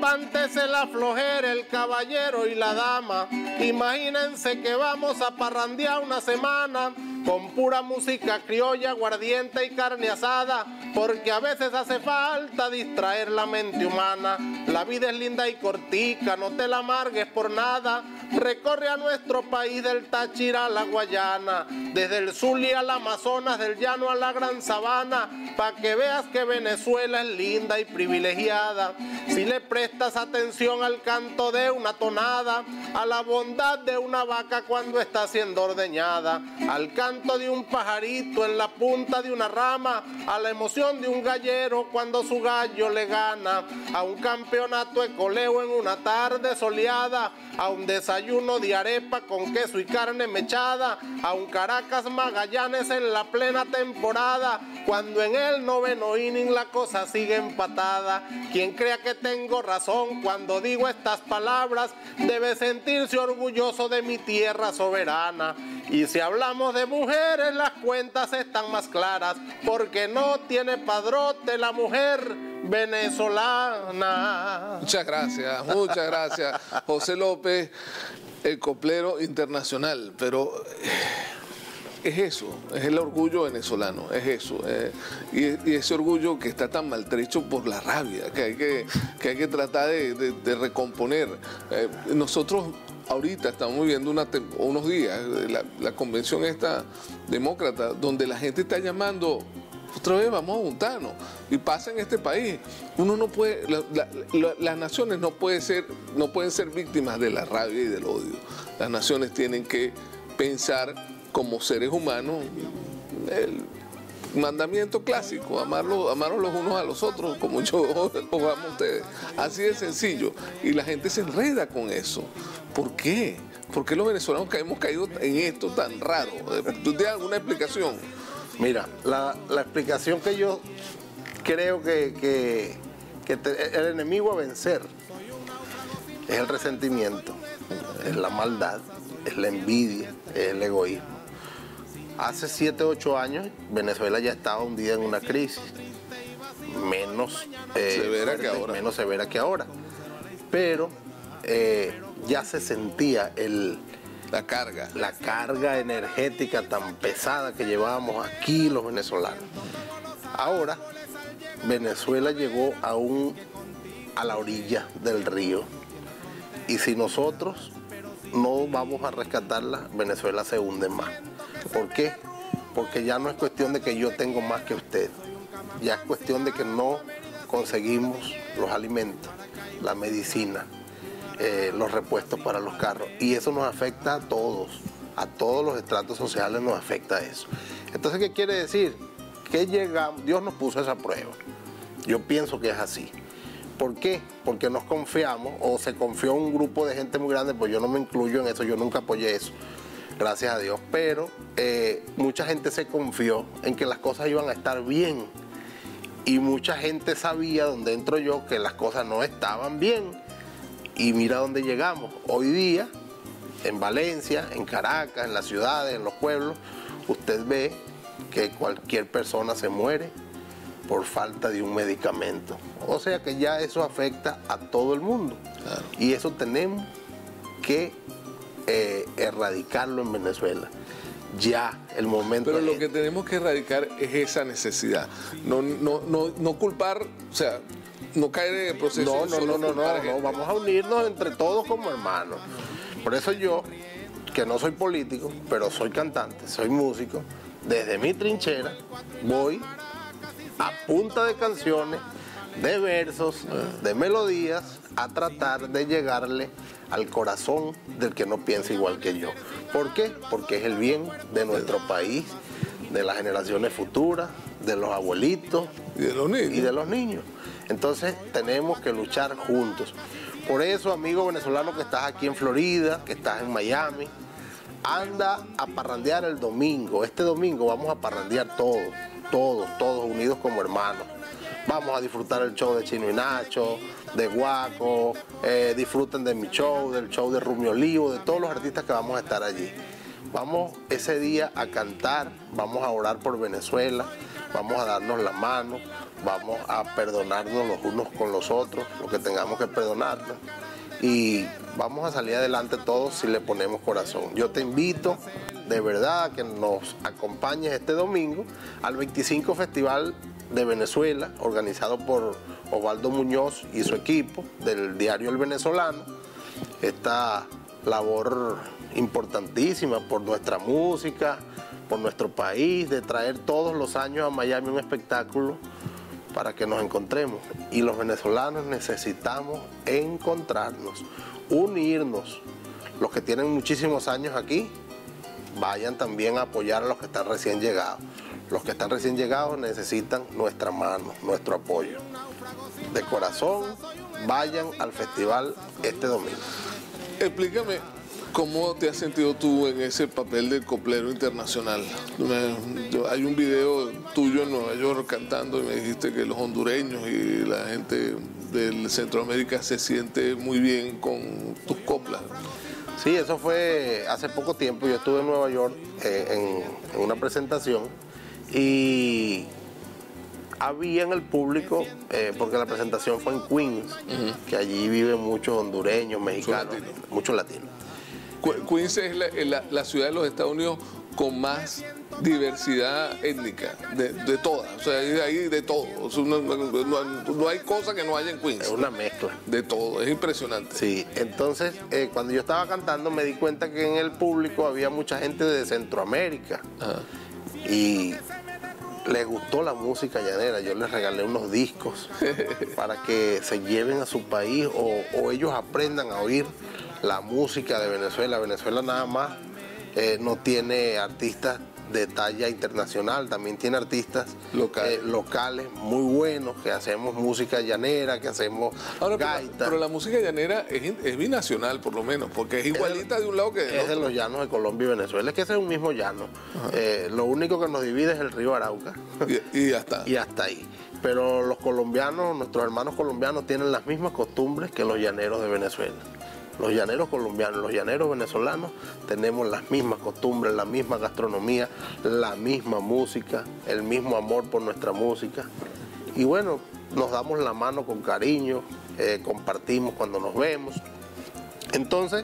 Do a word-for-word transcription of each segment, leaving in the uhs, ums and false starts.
Aguántese la flojera el caballero y la dama. Imagínense que vamos a parrandear una semana con pura música criolla, aguardiente y carne asada, porque a veces hace falta distraer la mente humana. La vida es linda y cortica, no te la amargues por nada. Recorre a nuestro país del Táchira a la Guayana, desde el Zulia al Amazonas, del llano a la Gran Sabana, pa' que veas que Venezuela es linda y privilegiada. Si le prestas atención al canto de una tonada, a la bondad de una vaca cuando está siendo ordeñada, al canto de un pajarito en la punta de una rama, a la emoción de un gallero cuando su gallo le gana, a un campeonato de coleo en una tarde soleada, a un desayuno de arepa con queso y carne mechada, a un Caracas Magallanes en la plena temporada, cuando en el noveno inning la cosa sigue empatada. Quien crea que tengo razón cuando digo estas palabras, debe sentirse orgulloso de mi tierra soberana. Y si hablamos de mujeres, las cuentas están más claras, porque no tiene padrote la mujer venezolana. Muchas gracias, muchas gracias, José López, el coplero internacional. Pero es eso, es el orgullo venezolano, es eso. Eh, y, y ese orgullo que está tan maltrecho por la rabia, que hay que, que, hay que tratar de, de, de recomponer. Eh, nosotros ahorita estamos viviendo una, unos días, la, la convención esta demócrata, donde la gente está llamando, otra vez vamos a juntarnos, y pasa en este país. Uno no puede, la, la, la, las naciones no, puede ser, no pueden ser víctimas de la rabia y del odio. Las naciones tienen que pensar como seres humanos el mandamiento clásico, amarlos, amarlos los unos a los otros, como yo os amo a ustedes. Así de sencillo. Y la gente se enreda con eso. ¿Por qué? ¿Por qué los venezolanos hemos caído en esto tan raro? ¿Tú tienes alguna explicación? Mira, la, la explicación que yo creo que, que, que te, el enemigo a vencer es el resentimiento, es la maldad, es la envidia, es el egoísmo. Hace siete, ocho años Venezuela ya estaba hundida en una crisis menos, eh, severa, fuerte, que ahora. menos severa que ahora, pero eh, ya se sentía el, la carga, la carga energética tan pesada que llevábamos aquí los venezolanos. Ahora Venezuela llegó a, un, a la orilla del río, y si nosotros no vamos a rescatarla, Venezuela se hunde más. ¿Por qué? Porque ya no es cuestión de que yo tengo más que usted, ya es cuestión de que no conseguimos los alimentos, la medicina, eh, los repuestos para los carros, y eso nos afecta a todos, a todos los estratos sociales nos afecta eso. Entonces, ¿qué quiere decir? Que llegamos, Dios nos puso esa prueba. Yo pienso que es así. ¿Por qué? Porque nos confiamos, o se confió un grupo de gente muy grande, pues yo no me incluyo en eso, yo nunca apoyé eso, gracias a Dios, pero eh, mucha gente se confió en que las cosas iban a estar bien, y mucha gente sabía, donde entro yo, que las cosas no estaban bien, y mira dónde llegamos. Hoy día, en Valencia, en Caracas, en las ciudades, en los pueblos, usted ve que cualquier persona se muere por falta de un medicamento. O sea que ya eso afecta a todo el mundo. Claro. Y eso tenemos que eh, erradicarlo en Venezuela. Ya, el momento... Pero lo es... que tenemos que erradicar es esa necesidad. No, no, no, no culpar, o sea, no caer en el proceso. No, no, no, no, no, no, vamos a unirnos entre todos como hermanos. Por eso yo, que no soy político, pero soy cantante, soy músico, desde mi trinchera voy a punta de canciones, de versos, de melodías, a tratar de llegarle al corazón del que no piensa igual que yo. ¿Por qué? Porque es el bien de nuestro país, de las generaciones futuras, de los abuelitos y de los niños. Y de los niños. Entonces tenemos que luchar juntos. Por eso, amigo venezolano que estás aquí en Florida, que estás en Miami, anda a parrandear el domingo. Este domingo vamos a parrandear todos, todos, todos unidos como hermanos. Vamos a disfrutar el show de Chino y Nacho, de Guaco, eh, disfruten de mi show, del show de Rumi Olivo, de todos los artistas que vamos a estar allí. Vamos ese día a cantar, vamos a orar por Venezuela, vamos a darnos la mano, vamos a perdonarnos los unos con los otros, lo que tengamos que perdonarnos, y vamos a salir adelante todos si le ponemos corazón. Yo te invito de verdad a que nos acompañes este domingo al veinticinco Festival de Venezuela, organizado por Osvaldo Muñoz y su equipo del diario El Venezolano. Esta labor importantísima por nuestra música, por nuestro país, de traer todos los años a Miami un espectáculo para que nos encontremos. Y los venezolanos necesitamos encontrarnos, unirnos. Los que tienen muchísimos años aquí, vayan también a apoyar a los que están recién llegados. Los que están recién llegados necesitan nuestra mano, nuestro apoyo. De corazón, vayan al festival este domingo. Explícame, ¿cómo te has sentido tú en ese papel del coplero internacional? Me, yo, hay un video tuyo en Nueva York cantando y me dijiste que los hondureños y la gente del Centroamérica se siente muy bien con tus coplas. Sí, eso fue hace poco tiempo. Yo estuve en Nueva York eh, en, en una presentación y había en el público, eh, porque la presentación fue en Queens, uh-huh. que allí viven muchos hondureños, mexicanos, muchos latinos. Queens es la, la, la ciudad de los Estados Unidos con más diversidad étnica, de, de todas, o sea, hay de todo, o sea, no, no, no hay cosa que no haya en Queens. Es una mezcla. De todo, es impresionante. Sí, entonces eh, cuando yo estaba cantando me di cuenta que en el público había mucha gente de Centroamérica. Ajá. Y les gustó la música llanera. Yo les regalé unos discos para que se lleven a su país o, o ellos aprendan a oír la música de Venezuela. Venezuela nada más eh, no tiene artistas de talla internacional, también tiene artistas Local. eh, locales muy buenos, que hacemos música llanera, que hacemos Ahora, gaita. Pero, pero la música llanera es, es binacional por lo menos, porque es igualita es, de un lado que del es otro. de los llanos de Colombia y Venezuela, es que ese es un mismo llano. Eh, lo único que nos divide es el río Arauca. Y, y ya está. Y hasta ahí. Pero los colombianos, nuestros hermanos colombianos tienen las mismas costumbres que los llaneros de Venezuela. Los llaneros colombianos, los llaneros venezolanos tenemos las mismas costumbres, la misma gastronomía, la misma música, el mismo amor por nuestra música. Y bueno, nos damos la mano con cariño, eh, compartimos cuando nos vemos. Entonces,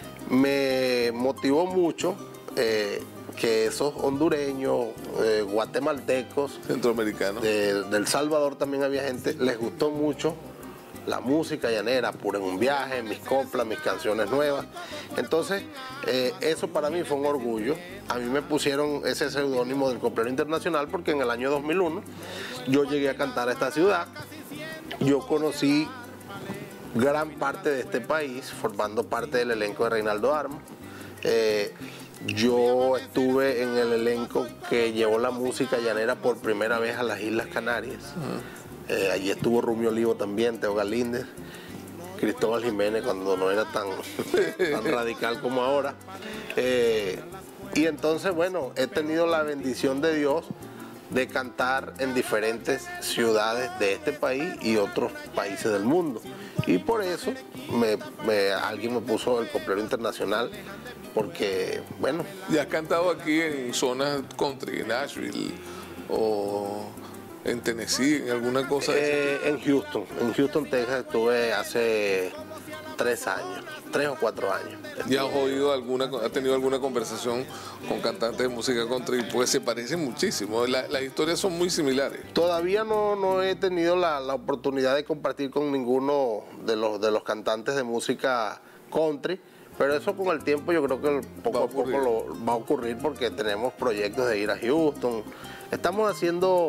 me motivó mucho eh, que esos hondureños, eh, guatemaltecos, centroamericanos, de, de El Salvador también había gente, les gustó mucho la música llanera, Pura en un viaje, mis coplas, mis canciones nuevas. Entonces, eh, eso para mí fue un orgullo. A mí me pusieron ese seudónimo del coplero internacional porque en el año dos mil uno yo llegué a cantar a esta ciudad. Yo conocí gran parte de este país, formando parte del elenco de Reinaldo Armo. Eh, yo estuve en el elenco que llevó la música llanera por primera vez a las Islas Canarias. Uh-huh. Eh, allí estuvo Rumi Olivo también, Teo Galíndez, Cristóbal Jiménez cuando no era tan, tan radical como ahora. Eh, y entonces, bueno, he tenido la bendición de Dios de cantar en diferentes ciudades de este país y otros países del mundo. Y por eso me, me, alguien me puso el coplero internacional, porque, bueno... ¿Y has cantado aquí en zonas country, en Nashville o en Tennessee, en alguna cosa? Eh, en Houston, en Houston, Texas, estuve hace tres años, tres o cuatro años. ¿Ya has oído alguna, has tenido alguna conversación con cantantes de música country? Pues se parecen muchísimo, la, las historias son muy similares. Todavía no, no he tenido la, la oportunidad de compartir con ninguno de los, de los cantantes de música country, pero eso con el tiempo yo creo que poco a, a poco lo, va a ocurrir porque tenemos proyectos de ir a Houston. Estamos haciendo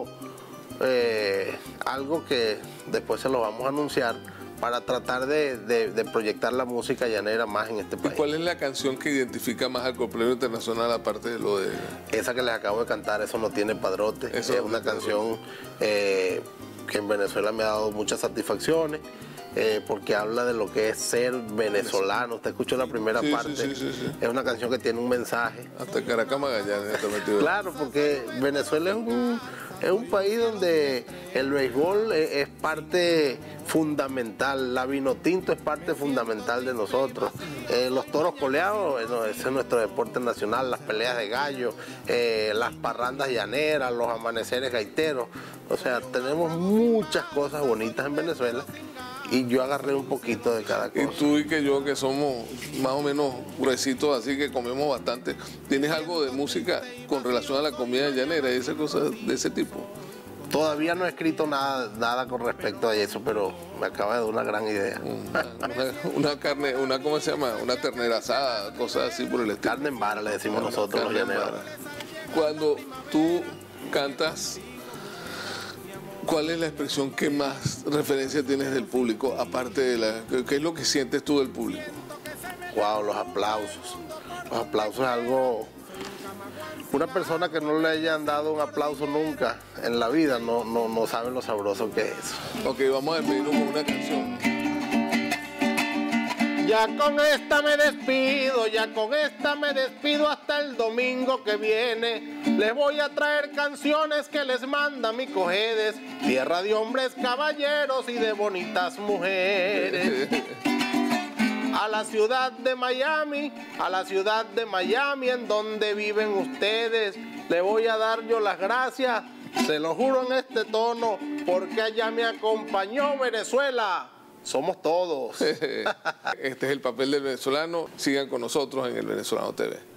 eh, algo que después se lo vamos a anunciar, para tratar de, de, de proyectar la música llanera más en este país. ¿Y cuál es la canción que identifica más al coplero internacional, aparte de lo de...? Esa que les acabo de cantar, Eso no tiene padrote. Eso es una canción eh, que en Venezuela me ha dado muchas satisfacciones, eh, porque habla de lo que es ser venezolano. Usted escuchó la primera sí, parte. Sí, sí, sí, sí. Es una canción que tiene un mensaje. Hasta Caracas Magallanes está metido. Claro, porque Venezuela es un... Es un país donde el béisbol es parte fundamental, la vino tinto es parte fundamental de nosotros. Eh, los toros coleados, bueno, ese es nuestro deporte nacional, las peleas de gallo, eh, las parrandas llaneras, los amaneceres gaiteros, O sea, tenemos muchas cosas bonitas en Venezuela y yo agarré un poquito de cada cosa. Y tú y que yo, que somos más o menos gruesitos, así que comemos bastante, ¿tienes algo de música con relación a la comida llanera y esas cosas de ese tipo? Todavía no he escrito nada, nada con respecto a eso, pero me acaba de dar una gran idea. Una, una, una carne, una, ¿cómo se llama? Una ternera asada, cosas así por el estilo. Carne en vara, le decimos Carne, nosotros los carne en llaneros. vara. Cuando tú cantas, ¿cuál es la expresión que más referencia tienes del público? Aparte de la... ¿Qué es lo que sientes tú del público? Wow, los aplausos. Los aplausos es algo... Una persona que no le hayan dado un aplauso nunca en la vida no, no, no sabe lo sabroso que es eso. Ok, vamos a despedirnos con una canción. Ya con esta me despido, ya con esta me despido hasta el domingo que viene. Les voy a traer canciones que les manda mi Cojedes, tierra de hombres caballeros y de bonitas mujeres. A la ciudad de Miami, a la ciudad de Miami en donde viven ustedes, le voy a dar yo las gracias, se lo juro en este tono, porque allá me acompañó Venezuela. Somos todos. Este es el papel del venezolano. Sigan con nosotros en El Venezolano T V.